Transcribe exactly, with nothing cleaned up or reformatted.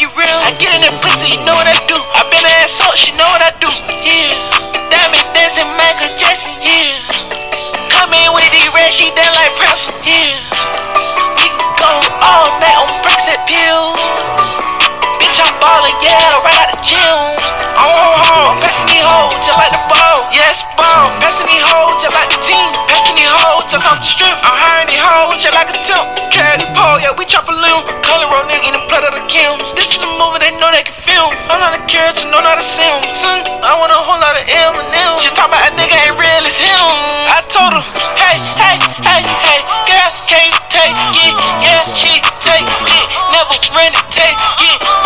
it real. I get in that pussy, you know what I do. I been her ass up, she know what I do. Yeah, diamond dancing, Michael Jackson. Yeah, come in with these red, she down like Preston. Yeah, we can go all night on bricks and pills. Bitch, I'm ballin', yeah, right out the gym. Oh, oh, oh, passing these hoes just like the ball. Yes, ball, passing these hoes just like the team. Passing these hoes just off the strip. I'm hiring these hoes just like a temp. Carry the pole, yeah, we chop a limb. Color roll nigga in the blood of the Kims. This is a movie they know they can film. I'm not a character, no, not a sim. Son, I want a whole lot of M and M. She talk about a nigga ain't real as him. I told her, hey, hey, hey, hey, girl can't take it. Yeah, she take it. Never run it, take it.